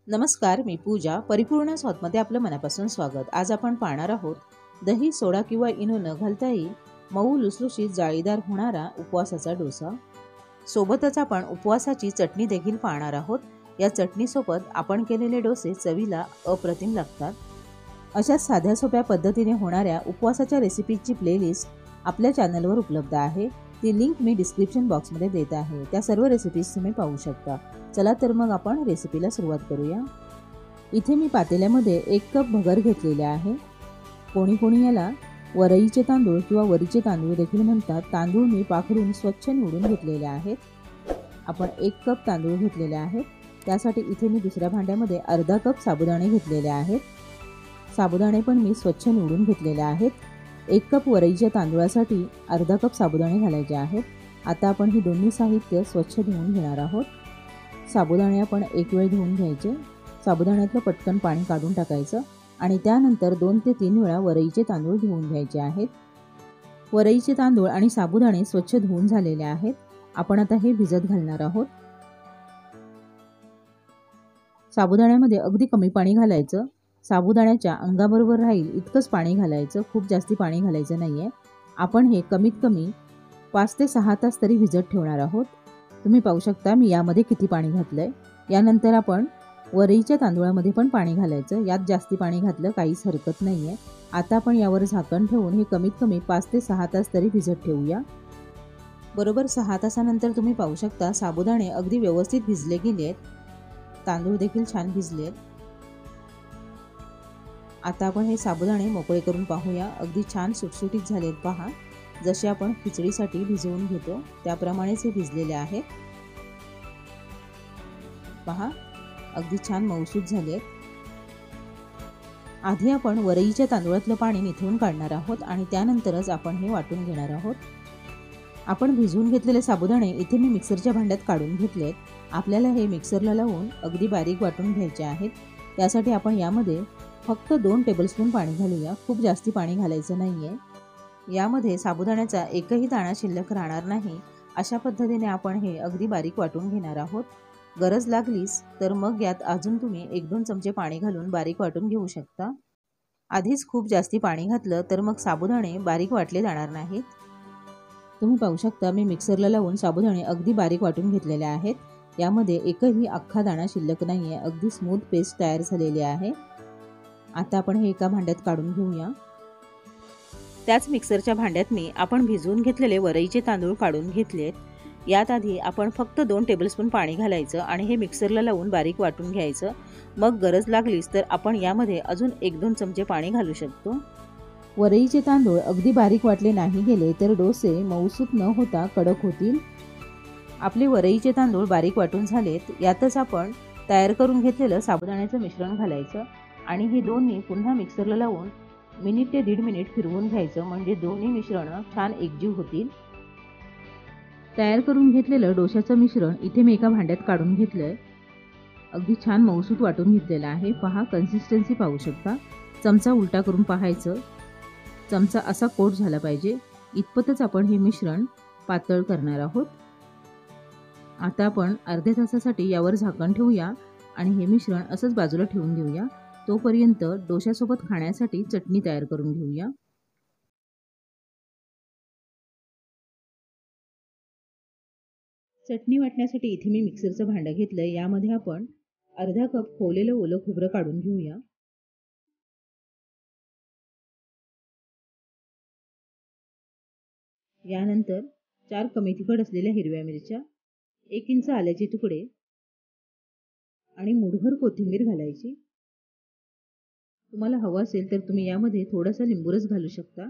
नमस्कार, मी पूजा. परिपूर्ण स्वादमध्ये आपलं मनापासून स्वागत. आज आपण पाहणार आहोत दही, सोडा किंवा इनो न घालता येईल मऊ लुसलुशीत जाळीदार होणारा उपवासाचा डोसा. सोबतच आपण उपवासाची चटणी देखील पाहणार आहोत. या चटणीसोबत आपण केलेले डोसे चवीला अप्रतिम लागतात. अशा साध्या सोप्या पद्धतीने होणाऱ्या उपवासाच्या रेसिपीची प्लेलिस्ट आपल्या चॅनलवर उपलब्ध आहे. ती लिंक मी डिस्क्रिप्शन बॉक्समध्ये देत आहे. त्या सर्व रेसिपीज तुम्ही पाहू शकता. चला तर मग आपण रेसिपीला सुरुवात करूया. इथे मी पातेल्यामध्ये 1 कप भगर घेतलेले आहे. कोणी कोणी याला वरईचे तांदूळ किंवा वरीचे तांदूळ देखील म्हणतात. तांदूळ मी पाखडून स्वच्छ निवडून घेतलेले आहेत. आपण 1 कप तांदूळ घेतलेले आहेत. त्यासाठी इथे मी दुसऱ्या भांड्यामध्ये अर्धा कप साबुदाणे घेतलेले आहेत. साबुदाणे पण मी स्वच्छ निवडून घेतलेले आहेत. 1 कप वरईच्या तांदूळासाठी अर्धा कप साबुदाणे घालायचे आहेत. आता आपण ही दोन्ही साहित्य स्वच्छ धुवून घेणार आहोत. साबुदाणे आपण एक वेळ धुवून घ्यायचे. साबुदाण्यातलं पटकन पाणी काढून टाकायचं आणि त्यानंतर 2 ते 3 वेळा वरईचे तांदूळ धुवून घ्यायचे आहेत. वरईचे तांदूळ आणि साबुदाणे स्वच्छ धुवून झालेले आहेत. आपण आता हे भिजत घालणार आहोत. साबुदाण्यामध्ये अगदी कमी पाणी घालायचं. साबुदाण्याच्या अंगाबरोबर राहील इतकंच पाणी घालायचं. खूप जास्ती पाणी घालायचं नाहीये. आपण हे कमीत कमी 5 ते 6 तास तरी भिजत ठेवणार आहोत. तुम्ही पाहू शकता मी यामध्ये किती पाणी घातलंय. यानंतर आपण वरईच्या तांदूळामध्ये पण पाणी घालायचं. यात जास्ती पाणी घातलं काहीच हरकत नाहीये. आता आपण यावर झाकण ठेवून हे कमीत कमी 5 ते 6 तास तरी भिजत ठेवूया. बरोबर 6 तासानंतर तुम्ही पाहू शकता साबुदाणे अगदी व्यवस्थित भिजले गेलेत. तांदूळ देखील छान भिजलेत. आता आपण हे साबुदाणे मोकळे करून पाहूया. अगदी छान सुटसुटीत झालेत पहा. जसे आपण खिचडीसाठी भिजवून घेतो त्याप्रमाणेच हे भिजलेले आहेत. पहा अगदी छान मऊसूत झालेत. आधी आपण वरईच्या तांदूळातलं पाणी निथळून काढणार आहोत आणि त्यानंतरच आपण हे वाटून घेणार आहोत. आपण भिजवून घेतलेले साबुदाणे इथे मी मिक्सरच्या भांड्यात काढून घेतलेत. आपल्याला हे मिक्सरला लावून अगदी बारीक वाटून घ्यायचे आहेत. त्यासाठी आपण यामध्ये फक्त 2 टेबलस्पून पाणी घालूया. खूप जास्ती पाणी घालायचं नाहीये. यामध्ये साबुदाण्याचा एकही दाणा शिल्लक राहणार नाही. अशा पद्धतीने आपण हे अगदी बारीक वाटून घेणार आहोत. गरज लागलीस तर मग यात अजून तुम्ही 1-2 चमचे पाणी घालून बारीक वाटून घेऊ शकता. आधीच खूप जास्ती पाणी घातलं तर मग साबुदाणे बारीक वाटले जाणार नाहीत. तुम्ही पाहू शकता मी मिक्सरला लावून साबुदाणे अगदी बारीक वाटून घेतलेले आहेत. यामध्ये एकही अख्खा दाणा शिल्लक नाहीये. अगदी स्मूथ पेस्ट तयार झालेली आहे. आता आपण हे एका भांड्यात काढून घेऊया. त्याच मिक्सरच्या भांड्यात मी आपण भिजवून घेतलेले वरईचे तांदूळ काढून घेतलेत. यात आधी आपण फक्त 2 टेबलस्पून पाणी घालायचं आणि हे मिक्सरला लावून बारीक वाटून घ्यायचं. मग गरज लागलीच तर आपण यामध्ये अजून 1-2 चमचे पाणी घालू शकतो. वरईचे तांदूळ अगदी बारीक वाटले नाही गेले तर डोसे मऊसूत न होता कडक होतील. आपले वरईचे तांदूळ बारीक वाटून झालेत. यातच आपण तयार करून घेतलेलं साबुदाण्याचं मिश्रण घालायचं आणि हे दोन्ही पुन्हा मिक्सरला लावून मिनिट ते 1.5 मिनिट फिरवून घ्यायचं. म्हणजे दोन्ही मिश्रण छान एकजीव होतील. तयार करून घेतलेलं डोशाचं मिश्रण इथे मी एका भांड्यात काढून घेतलंय. अगदी छान मऊसूत वाटून घेतलेलं आहे. पहा कन्सिस्टन्सी पाहू शकता. चमचा उलटा करून पाहायचं. चमचा असा कोट झाला पाहिजे. इतपतच आपण हे मिश्रण पातळ करणार आहोत. आता आपण अर्ध्या तासासाठी यावर झाकण ठेवूया आणि हे मिश्रण असंच बाजूला ठेवून देऊया. तोपर्यंत डोशासोबत खाण्यासाठी चटणी तयार करून घेऊया. चटणी वाटण्यासाठी इथे मी मिक्सरचं भांडं घेतलंय. यामध्ये आपण अर्धा कप खोवलेलं ओलं खोबरं काढून घेऊया. यानंतर 4 कमी तिखट असलेल्या हिरव्या मिरच्या, 1 इंच आल्याचे तुकडे आणि मुठभर कोथिंबीर घालायची. तुम्हाला हवं असेल तर तुम्ही यामध्ये थोडासा लिंबूरस घालू शकता.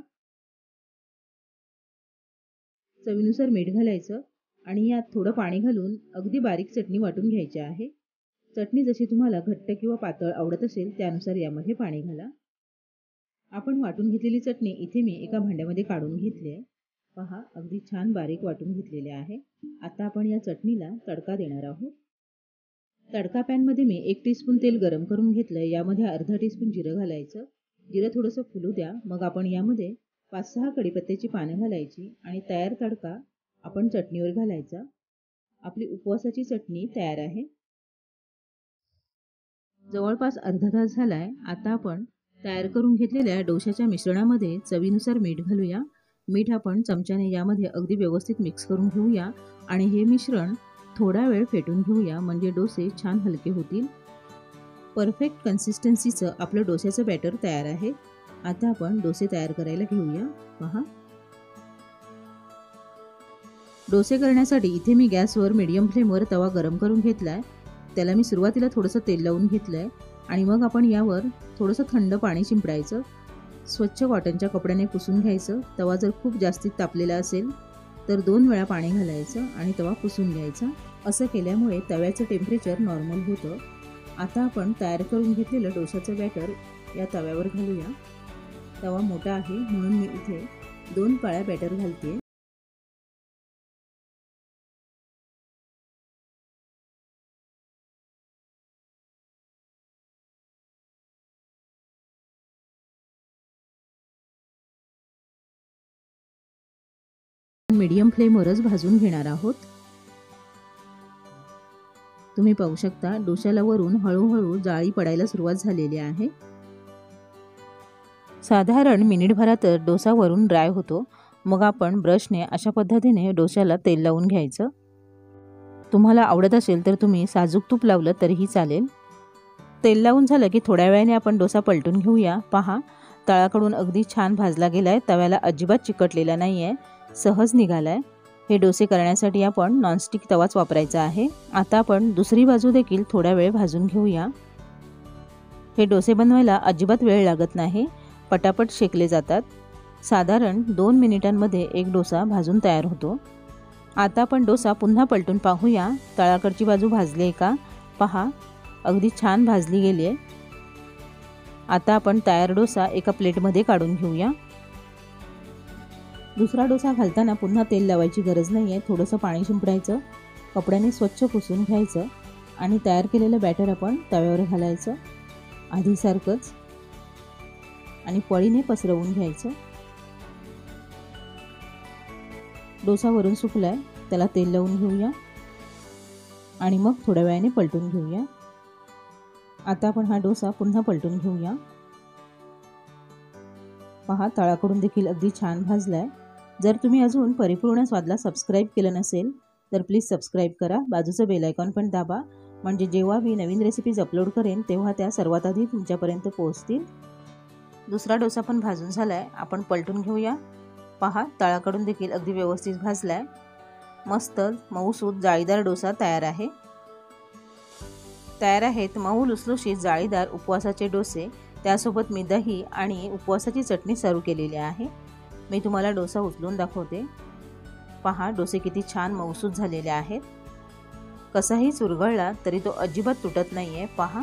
चवीनुसार मीठ घालायचं आणि यात थोडं पाणी घालून अगदी बारीक चटणी वाटून घ्यायची आहे. चटणी जशी तुम्हाला घट्ट किंवा पातळ आवडत असेल त्यानुसार यामध्ये पाणी घाला. आपण वाटून घेतलेली चटणी इथे मी एका भांड्यामध्ये काढून घेतली आहे. पहा अगदी छान बारीक वाटून घेतलेले आहे. आता आपण या चटणीला तडका देणार आहोत. तडका पॅनमध्ये मी 1 टीस्पून तेल गरम करून घेतलं. यामध्ये अर्धा टीस्पून जिरं घालायचं. जिरं थोडंसं फुलू द्या. मग आपण यामध्ये 5-6 कढीपत्त्याची पानं घालायची आणि तयार तडका आपण चटणीवर घालायचा. आपली उपवासाची चटणी तयार आहे. जवळपास अर्धा तास झालाय। आता आपण तयार करून घेतलेल्या डोशाच्या मिश्रणामध्ये चवीनुसार मीठ घालूया। मीठ आपण चमच्याने यामध्ये अगदी व्यवस्थित मिक्स करून घेऊया आणि हे मिश्रण थोडा वेळ फेटून घेऊया, म्हणजे डोसे छान हलके होतील। परफेक्ट कन्सिस्टन्सीचं आपलं डोश्याचं बॅटर तयार आहे। आता आपण डोसे तयार करायला घेऊया। पहा, डोसे करण्यासाठी इथे मी गॅसवर मीडियम फ्लेमवर तवा गरम करून घेतलाय। त्याला मी सुरुवातीला थोडंसं तेल लावून घेतलंय आणि मग आपण यावर थोडंसं थंड पाणी शिंपडायचं। स्वच्छ कॉटनच्या कपड्याने पुसून घ्यायचं। तवा जर खूप जास्ती तापलेला असेल तर 2 वेळा पाणी घालायचं आणि तवा पुसून घ्यायचा। असं केल्यामुळे तव्याचं टेम्परेचर नॉर्मल होतं। आता आपण तयार करून घेतलेलं डोशाचं बॅटर या तव्यावर घालूया। तवा मोठा आहे म्हणून मी इथे 2 पाळ्या बॅटर घालते। मीडियम फ्लेमवरच भाजून घेणार आहोत। तुम्ही पाहू शकता डोशाला वरून हळूहळू जाळी पडायला सुरुवात झालेली आहे। साधारण मिनिटभरातच डोसा वरून ड्राय होतो। मग आपण ब्रशने अशा पद्धतीने डोशाला तेल लावून घ्यायचं। तुम्हाला आवडत असेल तर तुम्ही साजूक तूप लावलं तरीही चालेल। तेल लावून झालं की थोड्या वेळाने आपण डोसा पलटून घेऊया। पहा, तळाकडून अगदी छान भाजला गेलाय, तव्याला अजिबात चिकटलेला नाहीये, सहज निघालाय। हे डोसे करण्यासाठी आपण नॉनस्टिक तवाच वापरायचा आहे। आता आपण दुसरी बाजू देखील थोडा वेळ भाजून घेऊया। हे डोसे बनवायला अजिबात वेळ लागत नाही, पटापट शेकले जातात। साधारण 2 मिनिटांमध्ये एक डोसा भाजून तयार होतो। आता आपण डोसा पुन्हा पलटून पाहूया, तळाकडची बाजू भाजली आहे का? पहा, अगदी छान भाजली गेली आहे। आता आपण तयार डोसा एका प्लेटमध्ये काढून घेऊया। दुसरा डोसा घालताना पुन्हा तेल लावायची गरज नाही आहे। थोडंसं पाणी शिंपडायचं, कपड्याने स्वच्छ पुसून घ्यायचं आणि तयार केलेलं बॅटर आपण तव्यावर घालायचं आधीसारखंच आणि पळीने पसरवून घ्यायचं। डोसा वरून सुकलाय, त्याला तेल लावून घेऊया आणि मग थोड्या वेळाने पलटून घेऊया। आता आपण हा डोसा पुन्हा पलटून घेऊया। पहा, तळाकडून देखील अगदी छान भाजलाय। जर तुम्ही अजून परिपूर्ण स्वादला सबस्क्राईब केलं नसेल तर प्लीज सबस्क्राईब करा। बाजूचं बेल आयकॉन पण दाबा, म्हणजे जेव्हा मी नवीन रेसिपीज अपलोड करेन तेव्हा त्या सर्वात आधी तुमच्यापर्यंत पोहोचतील। दुसरा डोसा पण भाजून झालाय, आपण पलटून घेऊया। पहा, तळाकडून देखील अगदी व्यवस्थित भाजलाय। मस्त मऊसूत जाळीदार डोसा तयार आहे। तयार आहेत मऊ लुसलुशीत जाळीदार उपवासाचे डोसे। त्यासोबत मी दही आणि उपवासाची चटणी सर्व केलेली आहे। मी तुम्हाला डोसा उचलून दाखवते। पहा, डोसे किती छान मऊसूत झालेले आहेत। कसाही चुरगळला तरी तो अजिबात तुटत नाहीये। पहा,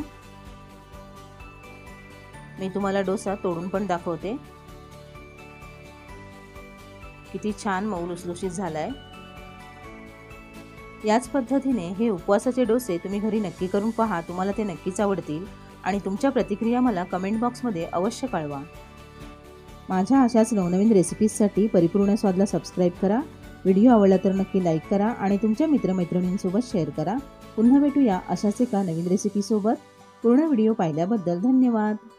मी तुम्हाला डोसा तोडून पण दाखवते, किती छान मऊ लुसलुशीत झालाय। याच पद्धतीने हे उपवासाचे डोसे तुम्ही घरी नक्की करून पहा, तुम्हाला ते नक्कीच आवडतील आणि तुमच्या प्रतिक्रिया मला कमेंट बॉक्समध्ये अवश्य कळवा। माझ्या अशाच नवनवीन रेसिपीजसाठी परिपूर्ण स्वादला सबस्क्राईब करा। व्हिडिओ आवडला तर नक्की लाईक करा आणि तुमच्या मित्रमैत्रिणींसोबत शेअर करा। पुन्हा भेटूया अशाच एका नवीन रेसिपीसोबत। पूर्ण व्हिडिओ पाहिल्याबद्दल धन्यवाद।